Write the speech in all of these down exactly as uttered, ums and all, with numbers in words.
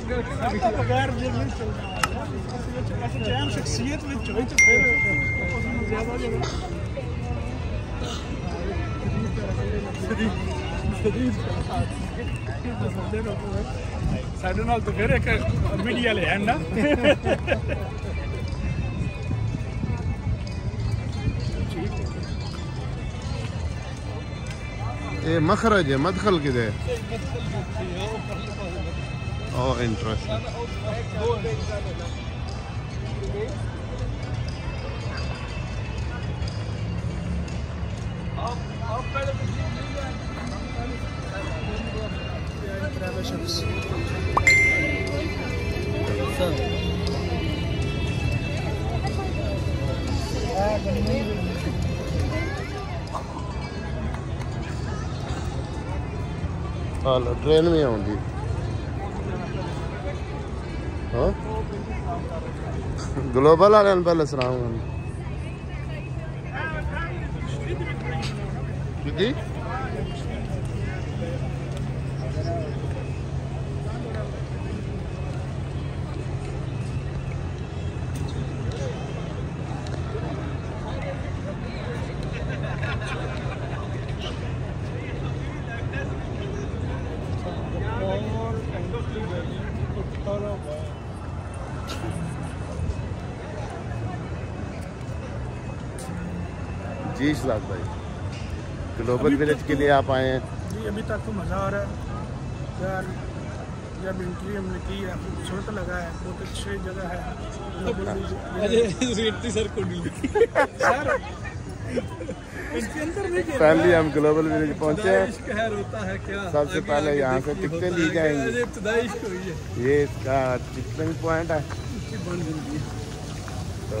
बगैर ये नहीं चलता ऐसे जैम शख्सियत में चोई तो फिर ज्यादा साढ़े नाल तो फिर एक मीडिया ले है ना ये मखरज है मदखल किधर ओह इंटरेस्टिंग हाल ट्रेन में आउंदी हाँ ग्लोबल वाले पहले सलाम कितनी जी इशलाक भाई ग्लोबल विलेज के लिए आप आए हैं जी अभी तक तो मज़ा आ रहा है यार जब एंट्री हमने की है खूबसूरत लगा है बहुत अच्छी जगह है सर को सर इसके अंदर नहीं पहले हम ग्लोबल विलेज पहुंचे हैं कहर होता है क्या सबसे पहले यहाँ से टिकटें ली जाएंगी ये इसका टिकटिंग पॉइंट है तो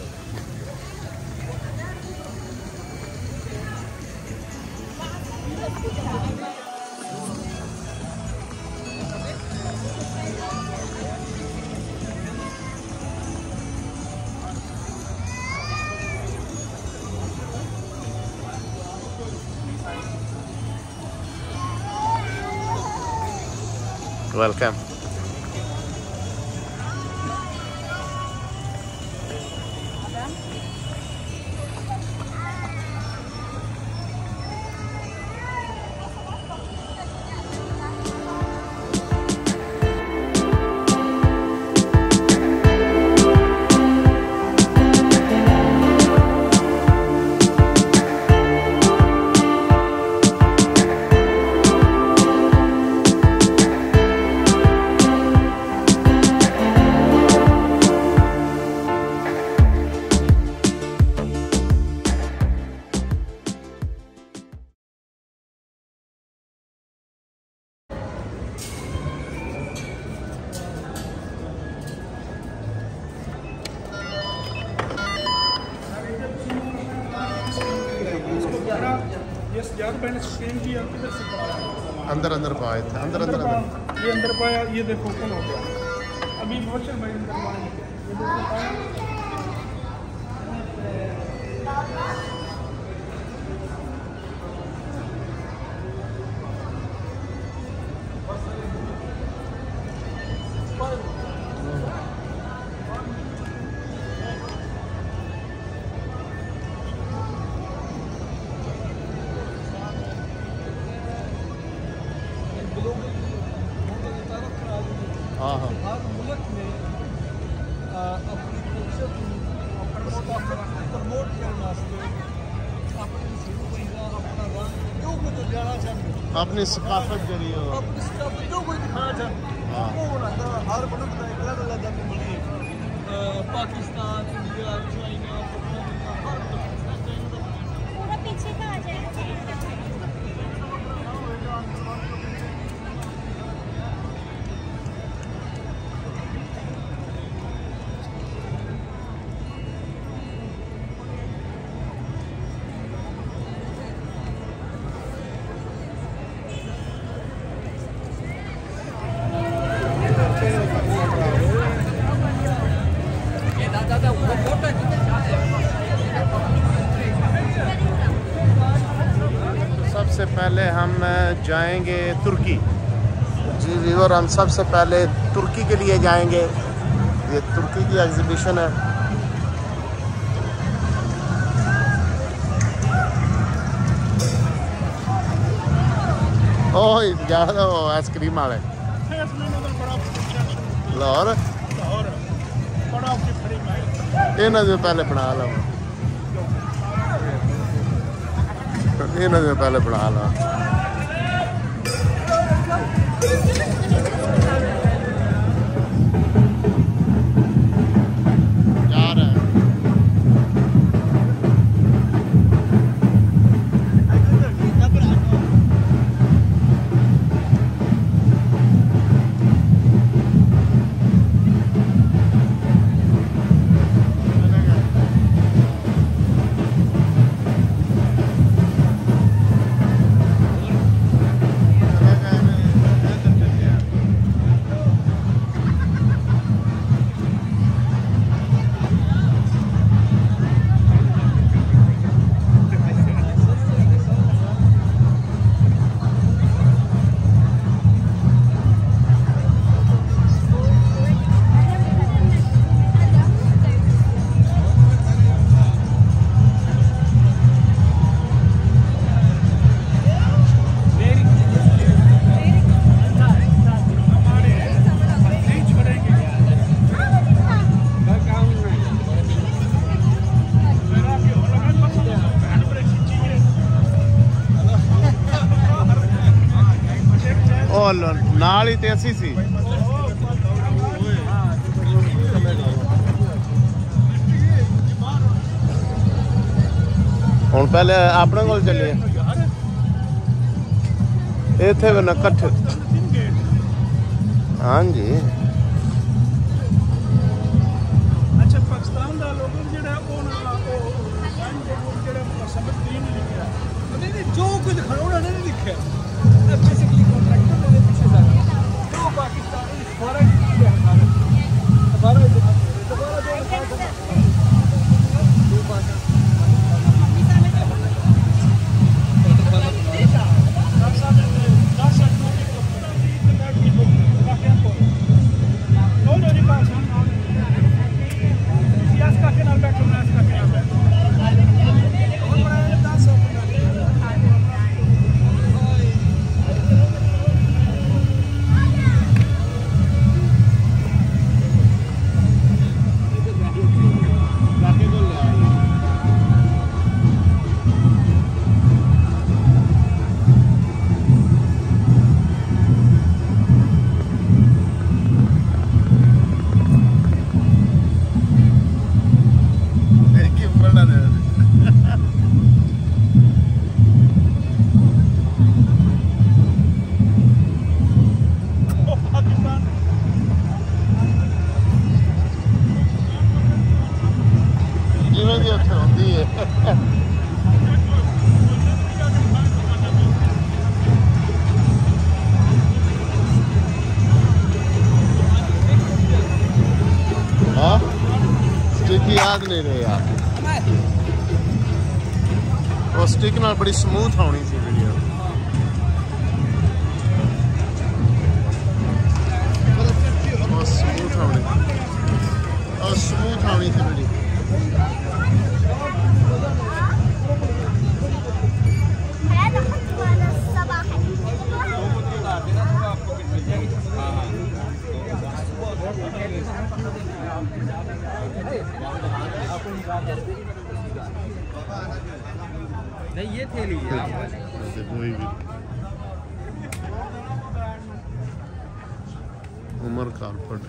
वेलकम अंदर अंदर पाए थे अंदर अंदर अंदर ये अंदर पाया ये देखो ओपन हो गया अभी बहुत से भाई अंदर पाए हाँ हाँ हर मुल्क में अपनी कल्चर प्रमोट करने अपनी सकाफत जरिए अपनी सकाफत जो कोई दिखाना चाहता है वो होता है हर मुल्क का एक अलग अलग अपनी पाकिस्तान इंडिया चाइना पूरा पीछे का आ जाएगा सबसे पहले हम जाएंगे तुर्की जी व्यूअर, हम सबसे पहले तुर्की के लिए जाएंगे। ये तुर्की की एग्जीबिशन है। ओह ज़्यादा आइसक्रीम वाले लाहौर इन्हों जो पहले बना लो, इन्हों जो पहले बना लो। नाल ही ते असी सी हुण पहले अपने कोल चलिए। इत्थे भी ना कट्ठे। हाँ जी अच्छा पाकिस्तान दा लोगों जेड़ा ओ ना ओ जेड़ा सबक तीन लिखया नहीं नहीं जो कुछ दिखाना उन्होंने नहीं लिखा बेसिकली कॉन्ट्रैक्टर मेरे पीछे जा जो पाकिस्तानी फौरन दोबारा दोबारा दो पास याद नहीं रहे यार। वो स्टिक नाल बड़ी स्मूथ होनी सी वीडियो। वो स्मूथ होनी और स्मूथ होनी थी वीडियो। नहीं ये थे लीजिए कोई भी उमर कारपेट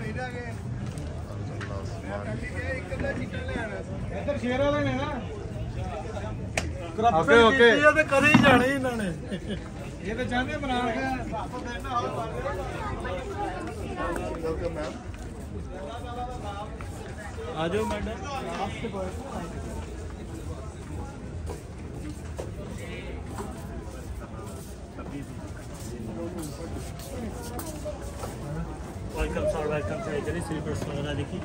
ओके ओके ये तो कर ही जाने इन्होंने ये तो चाहते बना के आ जाओ madam welcome sir welcome sir इधर स्लीपर वगैरह देखिए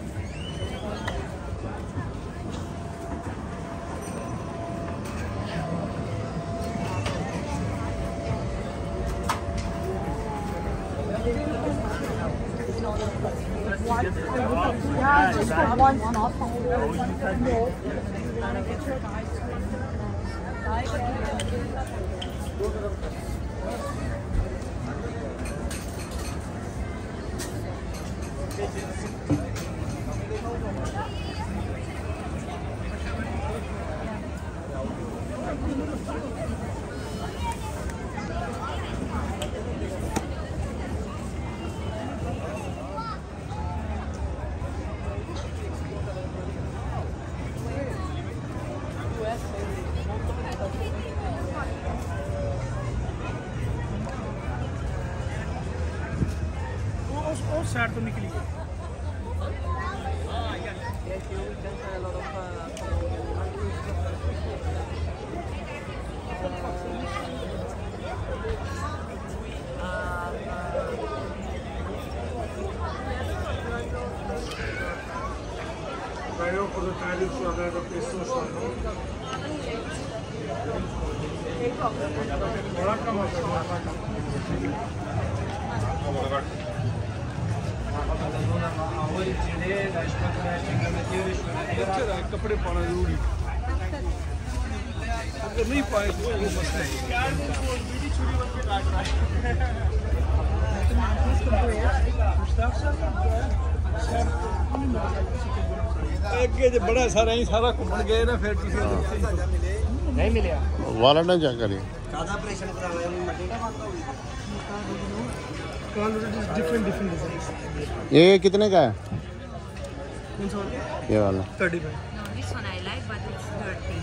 Yeah, just for one small उस साइड तो निकली गई। कपड़े पाना जरूरी, अगर नहीं पाए तो वो मसला है। बड़ा सारा ही सारा घूमन गए ना, फिर नहीं मिले वाला ना जा करिए। Different different design. ये कितने का है? ये वाला thirty five. This one I like, but it's dirty.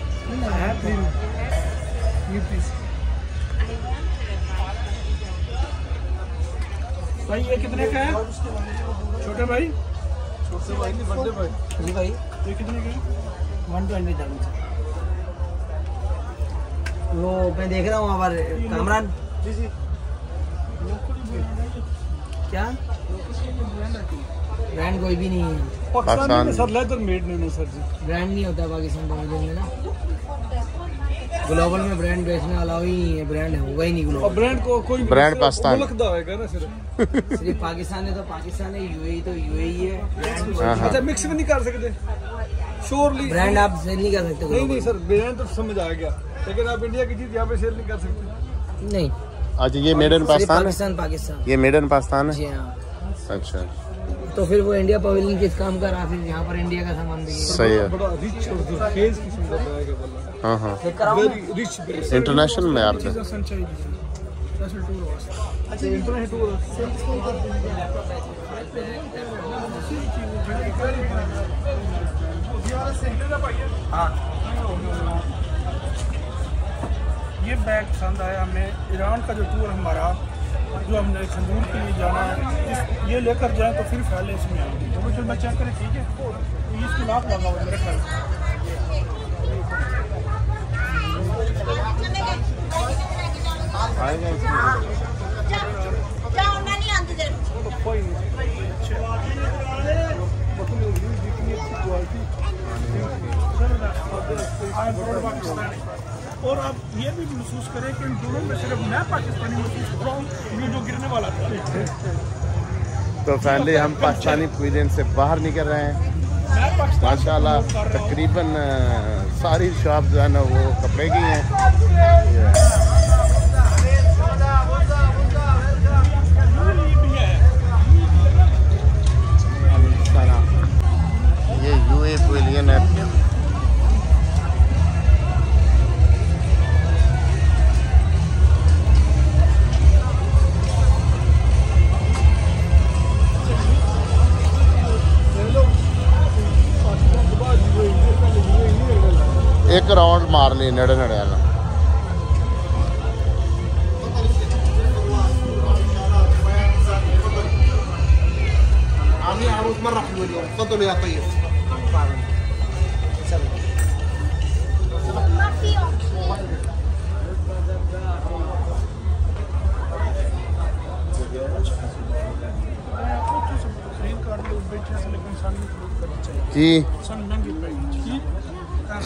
ये पीस भाई ये कितने का है? छोटे भाई, छोटे भाई नहीं बड़े भाई। जी भाई ये कितने का है? वन ट्वेंटी डालूँ वो मैं देख रहा हूँ वहाँ पर कामरान। जी जी क्या ब्रांड कोई भी नहीं है पाकिस्तान में सर, लेदर मेड नहीं है सर जी। ब्रांड नहीं होता पाकिस्तान में ना, ग्लोबल में ब्रांड बेचने वाला ही है, ब्रांड होगा ही नहीं और ग्लोबल। ब्रांड को कोई ब्रांड पाकिस्तान मुल्क दा होएगा ना सिर्फ। सिर्फ पाकिस्तान है तो पाकिस्तान है, यूएई तो यूएई है। हाँ हाँ। अच्छा मिक्स भी नहीं कर सकते श्योरली? ब्रांड आप सेल नहीं कर सकते नहीं नहीं सर, ब्रांड तो समझ आ गया, लेकिन आप इंडिया की चीज यहाँ पे सेल नहीं कर सकते। नहीं। अच्छा ये मेड इन सिर्फ पाकिस्तान है? पाकिस्तान पाकिस्तान ये मेड इन पाकिस्तान जी है? हाँ। अच्छा तो फिर वो इंडिया पवेलियन किस काम का रहा, फिर यहाँ पर इंडिया का सामान भी सही है। बड़ा रिच और दुर्खेज किस्म का बैग है वाला, हाँ हाँ वेरी रिच बैग, इंटरनेशनल में यार चीज़ें संचाई दी स्पेशल टूर वास्ते। अच्छा इंटरनेशनल टूर हाँ। ये बैग पसंद आया हमें। ईरान का जो टूर हमारा, जो हमने खंजूर के लिए जाना है, इस ये लेकर जाएं तो फिर फैले इसमें आएंगे। तो चलो मैं चेक करें, ठीक है? तो इसको लाख लगा हुआ मेरे ख्याल आएगा इसमें। कोई नहीं। और आप ये भी महसूस करें कि इन दोनों में सिर्फ मैं पाकिस्तानी महसूस हो रहा हूँ, ये जो गिरने वाला था। तो फाइनली हम पाकिस्तानी क्विज़िन से बाहर निकल रहे हैं माशाल्लाह। तकरीबन सारी शॉप जो है ना वो कपड़े की हैं। ये यूए पवेलियन है। एक राउंड मार ली नड़े नड़े वाला। जी सन